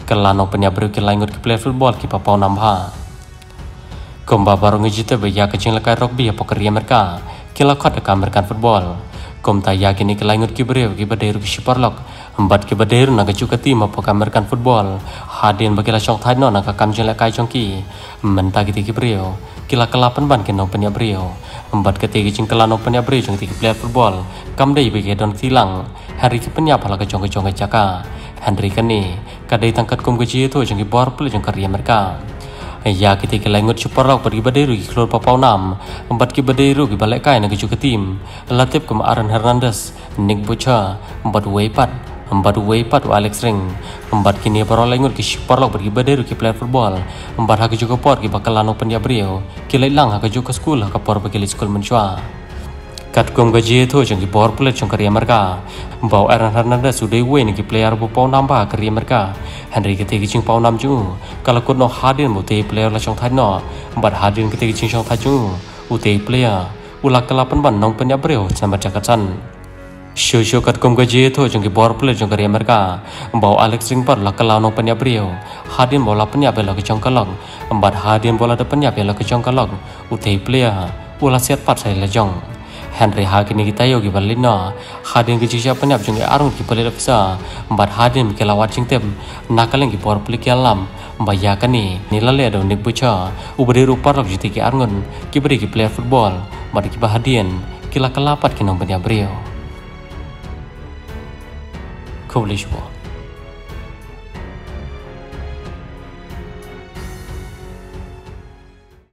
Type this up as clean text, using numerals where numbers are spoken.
kelano penyabaru ki langut ki player football ki papau nambha komba barong jite be ya kecing lakai rugby apa kerja mereka kila khat ka merkan football kom ta ya kini ki langut ki breu ki baderu ki superlok embat ki baderu na keju kati apa ka merkan football hadin bagila chong thai no na ka kam jing lakai chong ki menta ki ki breu kila kelapan ban ki no penya breu embat keti ki cing kelano penya breu jong ki player football kam dei be don tilang hari ki penya phala ka chong caka Henry kani kadai tangkat kum keji itu jong ki bor pele jong kerja mereka ya kita ke langut superlok pergi baderu ki keluar papau nam empat ki baderu ki balai kai na keju ke tim latip kum Aaron Hernandez Nick Bucha empat weipat Alex Ring empat kini para langut ki superlok pergi baderu ki player football empat hak keju ke por ki bakalano pendia brio ki lailang hak keju ke school hak por pergi school menchua kat kum gaji itu jong ki bor pele jong kerja mereka bau Aaron Hernandez sudah win ki player bu pau nambah kerja mereka Henry keti ki cing pau nam ju kalau kut no hadin muti player la chong thai no bat hadin keti ki cing chong thai ju uti player ulak kelapan ban nong penya breu sama cakatan show kat kum gaji itu jong ki bor pele jong kerja mereka bau Alex Ring par la kalau nong penya breu hadin bola penya bela ki chong kalong bat hadin bola de penya bela ki chong kalong uti player ula siat pat sai la jong Henry hakini kita yogi balina hadin ki jisya penyap jungi arung ki boleh bisa embat hadin ki lawat cingtem nakaleng ki por plik alam mbaya kani nilale do nik bucha uberi rupa rok jiti ki arngun ki beri ki player football mari ki bahadian ki la kelapat ki nom penya brio Coolishwa